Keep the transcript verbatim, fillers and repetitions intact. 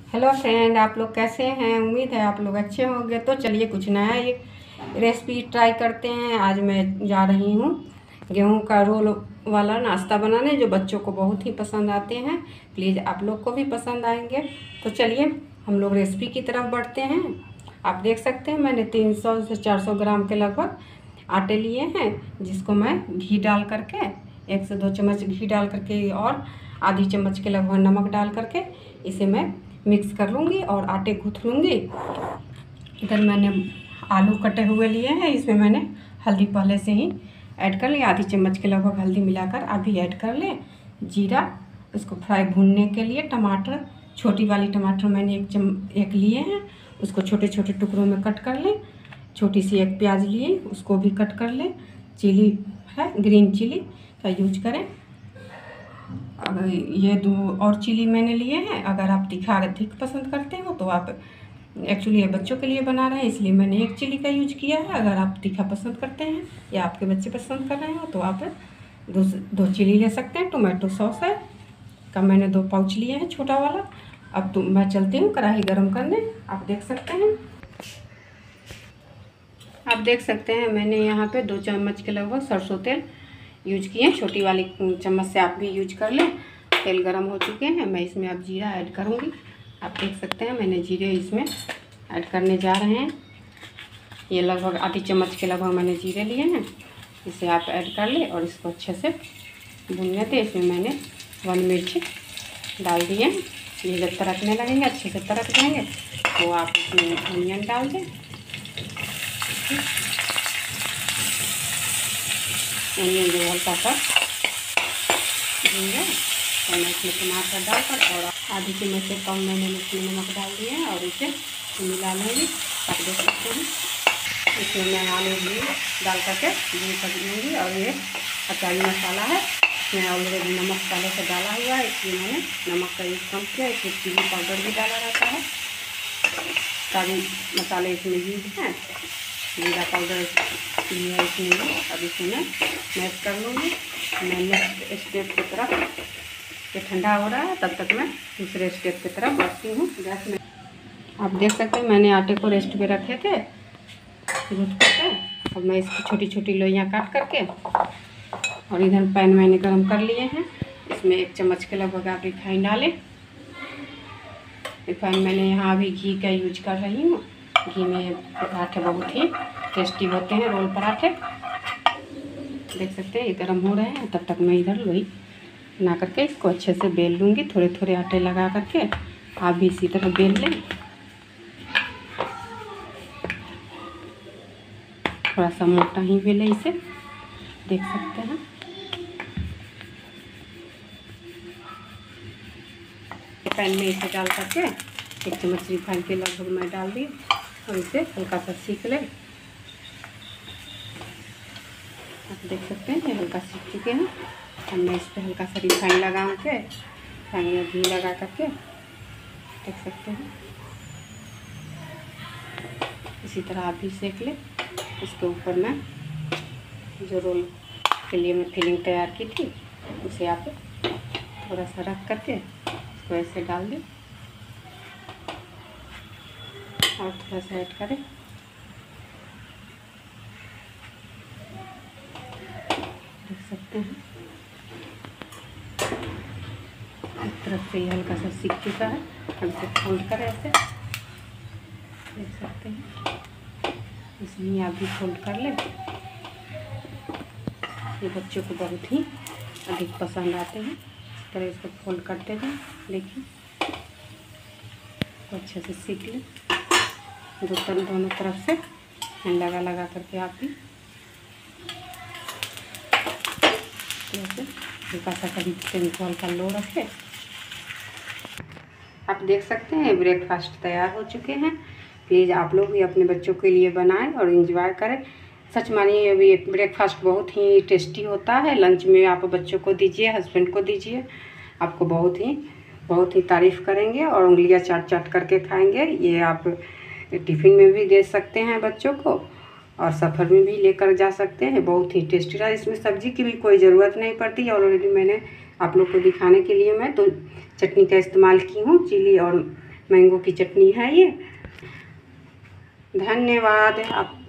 Hello friend, आप लोग कैसे हैं। उम्मीद है आप लोग अच्छे होंगे। तो चलिए कुछ नया एक रेसिपी ट्राई करते हैं। आज मैं जा रही हूँ गेहूं का रोल वाला नाश्ता बनाने, जो बच्चों को बहुत ही पसंद आते हैं। प्लीज़ आप लोग को भी पसंद आएंगे। तो चलिए हम लोग रेसिपी की तरफ बढ़ते हैं। आप देख सकते हैं मैंने तीन सौ से चार सौ ग्राम के लगभग आटे लिए हैं, जिसको मैं घी डाल करके एक से दो चम्मच घी डाल करके और आधी चम्मच के लगभग नमक डाल करके इसे मैं मिक्स कर लूँगी और आटे गूँथ लूँगी। इधर मैंने आलू कटे हुए लिए हैं, इसमें मैंने हल्दी पहले से ही ऐड कर लिया। आधी चम्मच के लगभग हल्दी मिलाकर अभी ऐड कर लें। जीरा, उसको फ्राई भूनने के लिए टमाटर, छोटी वाली टमाटर मैंने एक चम एक लिए हैं, उसको छोटे छोटे टुकड़ों में कट कर लें। छोटी सी एक प्याज लिए, उसको भी कट कर लें। चिली है, ग्रीन चिली का यूज करें। अगर ये दो और चिली मैंने लिए हैं। अगर आप तीखा अधिक पसंद करते हो तो आप, एक्चुअली ये बच्चों के लिए बना रहे हैं इसलिए मैंने एक चिली का यूज किया है। अगर आप तीखा पसंद करते हैं या आपके बच्चे पसंद कर रहे हो तो आप दो दो चिली ले सकते हैं। टोमेटो सॉस है का मैंने दो पाउच लिए हैं, छोटा वाला। अब तो मैं चलती हूँ कढ़ाई गरम करने। आप देख सकते हैं आप देख सकते हैं मैंने यहाँ पे दो चम्मच के लगभग सरसों तेल यूज किए। छोटी वाली चम्मच से आप भी यूज कर लें। तेल गरम हो चुके हैं, मैं इसमें अब जीरा ऐड करूँगी। आप देख सकते हैं मैंने जीरे इसमें ऐड करने जा रहे हैं। ये लगभग आधी चम्मच के लगभग मैंने जीरे लिए हैं, इसे आप ऐड कर लें और इसको अच्छे से भूनने दें। इसमें मैंने वन मिर्च डाल दिए। ये जब तड़कने लगेंगे, अच्छे से तड़क जाएंगे तो आप इसमें अनियन डाल दें। अनियन जो हल्का सा भून जाए तो मैं इसमें टमाटर डालकर और आधी चम्मच से कम मैंने इसमें नमक डाल दिया है और इसे मिला लेंगे। आप देख सकते हैं इसमें मैं आलू भी डाल करके भून कर लूँगी। और ये अचारी मसाला है, इसमें ऑलरेडी नमक पहले से डाला हुआ है, इसलिए मैंने नमक का यूज़ कम किया। इसमें चिली पाउडर भी डाला रहता है। सारे मसाले इसमें यूज हैं। जीरा पाउडर लिया इसमें भी। अब इसमें मैं मैश कर लूँगी। मैं नेक्स्ट स्टेप की तरफ, ये ठंडा हो रहा है तब तक मैं दूसरे स्टेप की तरफ बढ़ती हूँ। गैस में आप देख सकते हैं मैंने आटे को रेस्ट पे रखे थे गूँथ करके। अब मैं इसकी छोटी छोटी लोइयाँ काट करके और इधर पैन मैंने गरम कर लिए हैं, इसमें एक चम्मच के लगभग आप रिफाइन डालें। रिफाइन मैंने यहाँ अभी घी का यूज कर रही हूँ। घी में पराठे बहुत ही टेस्टी होते हैं, रोल पराठे। देख सकते हैं ये गर्म हो रहे हैं, तब तक मैं इधर लोई बना करके इसको अच्छे से बेल लूँगी। थोड़े थोड़े आटे लगा करके आप भी इसी तरह बेल लें। थोड़ा सा मोटा ही बेले इसे, देख सकते हैं। पैन में इसे डाल करके एक चम्मच रिफाइन के लगभग मैं डाल दी और इसे हल्का सा सीख लें। आप देख सकते हैं ये हल्का सीख चुके हैं। अब मैं इस पर हल्का सा रिफाइन लगा के, रिफाइन में घी लगा करके, देख सकते हैं इसी तरह आप भी सेक लें। इसके ऊपर मैं जो रोल के लिए मैं फिलिंग तैयार की थी उसे आप थोड़ा सा रख करके इसको ऐसे डाल दें और थोड़ा सा ऐड करें। देख सकते हैं एक तरफ से ये हल्का सा सीख चुका है। हम इसे फोल्ड करें ऐसे, देख सकते हैं इसमें आप भी फोल्ड कर लें। ये बच्चों को बहुत ही अधिक पसंद आते हैं। इस तरह इसको फोल्ड करते जाएं। देखिए तो अच्छे से सीख लें। दो तरफ दोनों तरफ से लगा लगा करके आप भी ऐसे हल्का सा कभी फेविकॉल का लो रखें। आप देख सकते हैं ब्रेकफास्ट तैयार हो चुके हैं। प्लीज़ आप लोग भी अपने बच्चों के लिए बनाएं और एंजॉय करें। सच मानिए अभी ब्रेकफास्ट बहुत ही टेस्टी होता है। लंच में आप बच्चों को दीजिए, हस्बैंड को दीजिए, आपको बहुत ही बहुत ही तारीफ़ करेंगे और उंगलियां चाट चाट करके खाएंगे। ये आप टिफ़िन में भी दे सकते हैं बच्चों को और सफ़र में भी लेकर जा सकते हैं। बहुत ही टेस्टी रहा। इसमें सब्ज़ी की भी कोई ज़रूरत नहीं पड़ती। ऑलरेडी मैंने आप लोग को दिखाने के लिए मैं तो चटनी का इस्तेमाल की हूँ, चिली और मैंगो की चटनी है ये। धन्यवाद। आप